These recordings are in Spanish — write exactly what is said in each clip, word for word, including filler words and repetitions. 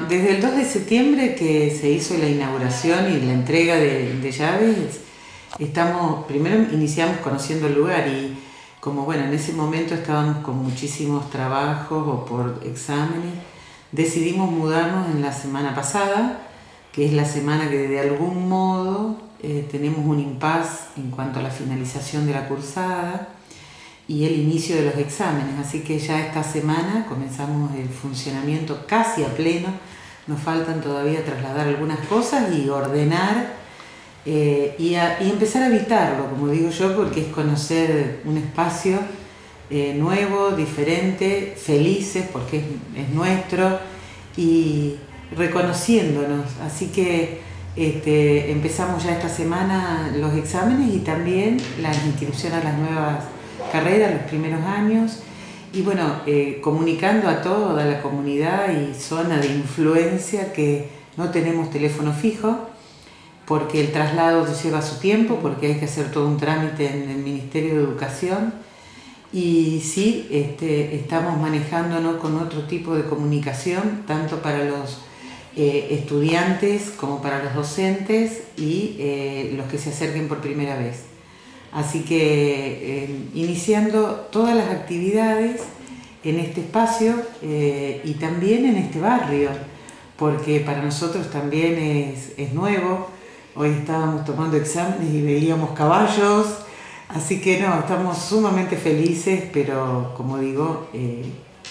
desde el dos de septiembre que se hizo la inauguración y la entrega de, de llaves, estamos, primero iniciamos conociendo el lugar y como bueno, en ese momento estábamos con muchísimos trabajos o por exámenes, decidimos mudarnos en la semana pasada, que es la semana que de algún modo eh, tenemos un impasse en cuanto a la finalización de la cursada y el inicio de los exámenes, así que ya esta semana comenzamos el funcionamiento casi a pleno, nos faltan todavía trasladar algunas cosas y ordenar eh, y, a, y empezar a habitarlo, como digo yo, porque es conocer un espacio eh, nuevo, diferente, felices porque es, es nuestro y reconociéndonos, así que este, empezamos ya esta semana los exámenes y también la inscripción a las nuevas carreras, los primeros años y bueno, eh, comunicando a toda la comunidad y zona de influencia que no tenemos teléfono fijo porque el traslado lleva su tiempo, porque hay que hacer todo un trámite en el Ministerio de Educación y sí, este, estamos manejándonos con otro tipo de comunicación, tanto para los eh, estudiantes como para los docentes y eh, los que se acerquen por primera vez. Así que eh, iniciando todas las actividades en este espacio eh, y también en este barrio, porque para nosotros también es, es nuevo. Hoy estábamos tomando exámenes y veíamos caballos, así que no, estamos sumamente felices, pero como digo, eh,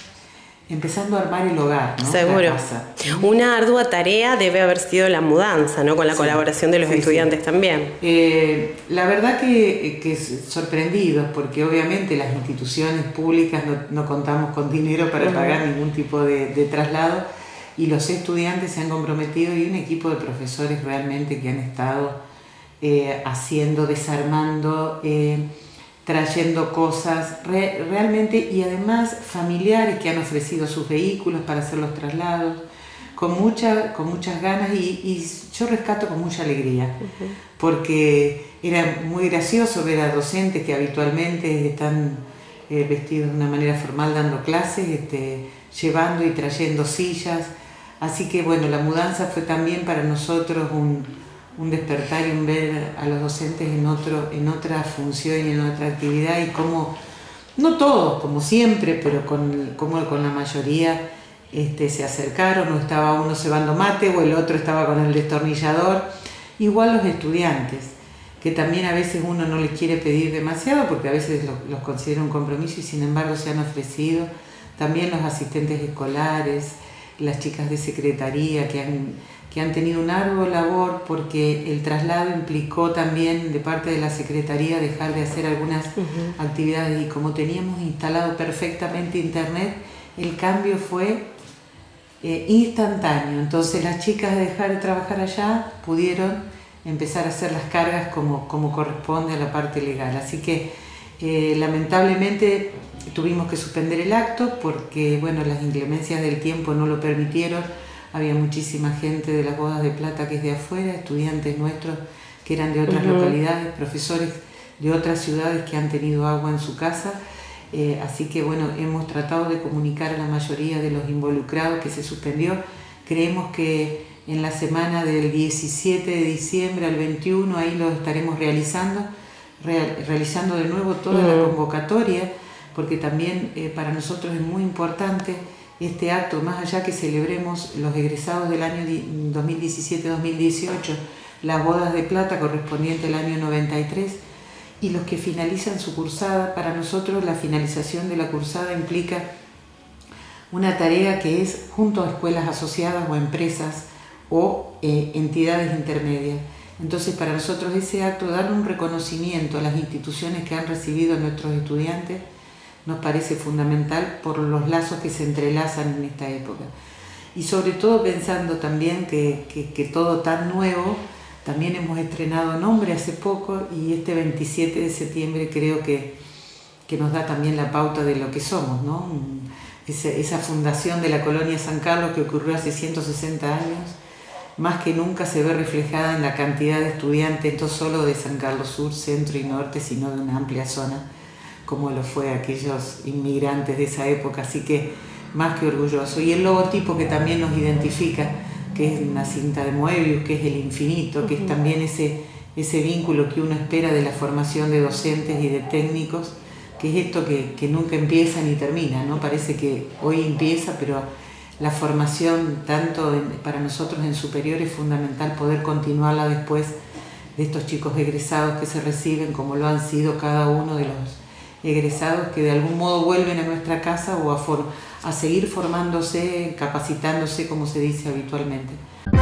empezando a armar el hogar, ¿no? Seguro. La casa. Una ardua tarea debe haber sido la mudanza, ¿no? Con la sí, colaboración de los sí, estudiantes sí. también. Eh, la verdad que, que sorprendidos, porque obviamente las instituciones públicas no, no contamos con dinero para uh-huh. pagar ningún tipo de, de traslado y los estudiantes se han comprometido y un equipo de profesores realmente que han estado eh, haciendo, desarmando, eh, trayendo cosas re, realmente y además familiares que han ofrecido sus vehículos para hacer los traslados con, mucha, con muchas ganas y, y yo rescato con mucha alegría uh-huh. porque era muy gracioso ver a docentes que habitualmente están eh, vestidos de una manera formal dando clases, este, llevando y trayendo sillas, así que bueno, la mudanza fue también para nosotros un un despertar y un ver a los docentes en, otro, en otra función y en otra actividad y como, no todos, como siempre, pero con, como con la mayoría este, se acercaron, o estaba uno cebando mate o el otro estaba con el destornillador, igual los estudiantes, que también a veces uno no les quiere pedir demasiado porque a veces los, los considera un compromiso y sin embargo se han ofrecido, también los asistentes escolares, las chicas de secretaría que han que han tenido una ardua labor porque el traslado implicó también de parte de la Secretaría dejar de hacer algunas uh-huh. actividades y como teníamos instalado perfectamente internet, el cambio fue eh, instantáneo. Entonces las chicas de dejar de trabajar allá pudieron empezar a hacer las cargas como, como corresponde a la parte legal. Así que eh, lamentablemente tuvimos que suspender el acto porque bueno, las inclemencias del tiempo no lo permitieron. Había muchísima gente de las bodas de plata que es de afuera, estudiantes nuestros que eran de otras uh-huh. localidades, profesores de otras ciudades que han tenido agua en su casa. Eh, así que bueno, hemos tratado de comunicar a la mayoría de los involucrados que se suspendió. Creemos que en la semana del diecisiete de diciembre al veintiuno ahí lo estaremos realizando, real, realizando de nuevo toda uh-huh. la convocatoria, porque también eh, para nosotros es muy importante este acto, más allá que celebremos los egresados del año dos mil diecisiete dos mil dieciocho, las bodas de plata correspondiente al año noventa y tres, y los que finalizan su cursada. Para nosotros la finalización de la cursada implica una tarea que es junto a escuelas asociadas o empresas o eh, entidades intermedias. Entonces para nosotros ese acto, dar un reconocimiento a las instituciones que han recibido a nuestros estudiantes, nos parece fundamental por los lazos que se entrelazan en esta época. Y sobre todo pensando también que, que, que todo tan nuevo, también hemos estrenado nombre hace poco y este veintisiete de septiembre creo que, que nos da también la pauta de lo que somos, ¿no? Esa, esa fundación de la Colonia San Carlos que ocurrió hace ciento sesenta años, más que nunca se ve reflejada en la cantidad de estudiantes, no solo de San Carlos Sur, Centro y Norte, sino de una amplia zona, como lo fue aquellos inmigrantes de esa época. Así que más que orgulloso. Y el logotipo que también nos identifica, que es una cinta de Moebius, que es el infinito, que es también ese, ese vínculo que uno espera de la formación de docentes y de técnicos, que es esto que, que nunca empieza ni termina, ¿no? Parece que hoy empieza, pero la formación, tanto en, para nosotros en superior, es fundamental poder continuarla después de estos chicos egresados que se reciben, como lo han sido cada uno de los egresados que de algún modo vuelven a nuestra casa o a, for, a seguir formándose, capacitándose, como se dice habitualmente.